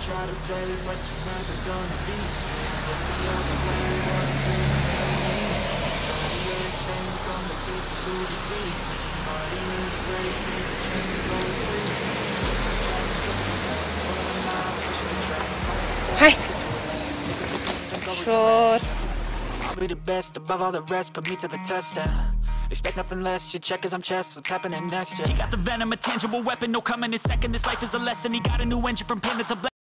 try to play, but you're never gonna be me. Look the other way, what do you mean? Staying from the people who deceive me. Money is great, the chains go free. Hai! Ușor. I'll be the best above all the rest, put me to the test, expect nothing less, you check as I'm chess, what's happening next, yeah. He got the venom, a tangible weapon, no coming in second, this life is a lesson, he got a new engine from pain that's a blessing.